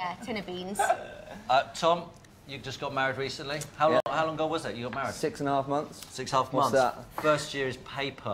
Yeah, tin of beans. Tom, you just got married recently. How long ago was it you got married? 6.5 months. 6.5 months. What's that? First year is paper.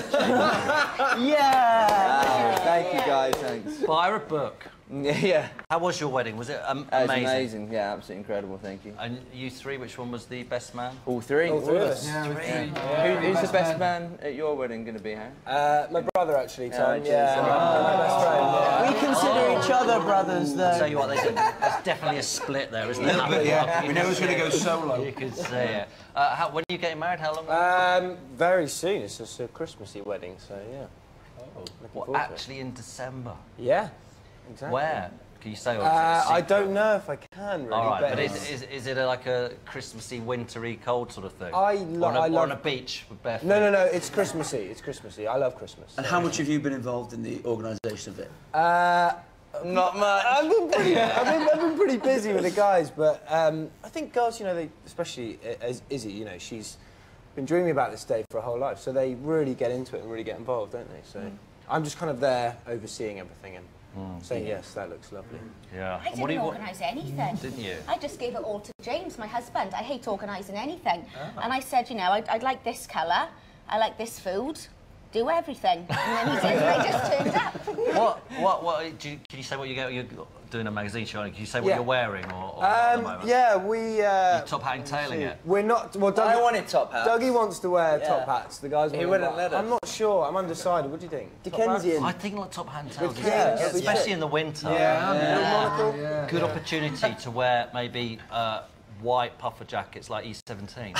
Yeah! Thank you, guys, thanks. Buy her a book. Yeah. How was your wedding? Was it amazing? It was amazing, yeah, absolutely incredible, thank you. And you three, which one was the best man? All three? All three of us. Yeah, who's the best man at your wedding going to be, Harry? My brother, actually, Tom. My best friend. We consider each other brothers, though. I'll tell you what, there's definitely a split there, isn't there? But yeah, we know who's going to go solo. You could say it. When are you getting married? How long? Very soon. It's just a Christmassy wedding, so yeah. Well, actually in December. Yeah, exactly. Where? Can you say? I don't know if I can really. All right, but is it like a Christmassy, wintry, cold sort of thing? I love on a beach with bare feet? No, it's Christmassy. It's Christmassy. I love Christmas. And how much have you been involved in the organisation of it? Not much. I've been pretty busy with the guys, but I think girls, you know, they, especially as Izzy, you know, she's been dreaming about this day for her whole life, so they really get into it and really get involved, don't they? So I'm just kind of there overseeing everything and saying, yes, that looks lovely. Yeah. I didn't organise anything. Didn't you? I just gave it all to James, my husband. I hate organising anything. And I said, you know, I'd like this colour, I like this food, do everything. And then he did, and I just turned up. Can you say what you're doing a magazine show? Can you say what you're wearing or at the moment? Yeah, we... You're top hat and tailing it? We're not... Well, I wanted top hats. Dougie wants to wear top hats. The guys He wouldn't let us. I'm not sure. I'm undecided. What do you think? Dickensian. I think like top hat and tails, canes, especially in the winter. Yeah. Good opportunity to wear maybe white puffer jackets like E17.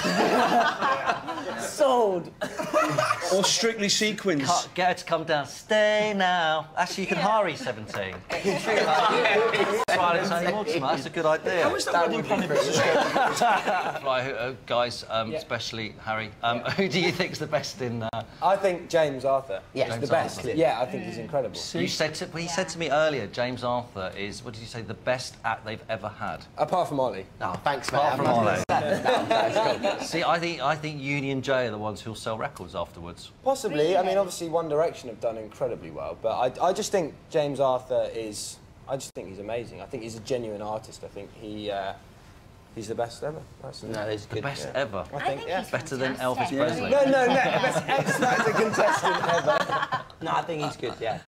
Sold. Or Strictly Sequins. Get her to come down. Stay now. Actually, you can hire E17. That's a good idea. How is that wedding planning business? Right, guys, especially Harry, who do you think is the best in... I think James Arthur. Yeah. Is the best. Yeah, I think he's incredible. You said he said to me earlier, James Arthur is, what did you say, the best act they've ever had? Apart from Ollie. Oh, thanks, mate. Apart from Ollie. See, I think Union J are the ones who'll sell records afterwards. Possibly. Really? I mean, obviously One Direction have done incredibly well, but I just think James Arthur is... I just think he's amazing. I think he's a genuine artist. I think he's the best ever, personally. No, he's The good. best ever. I think, yeah. he's Better than Elvis fantastic. Presley. No, best ex-Factor contestant ever. No, I think he's good, yeah.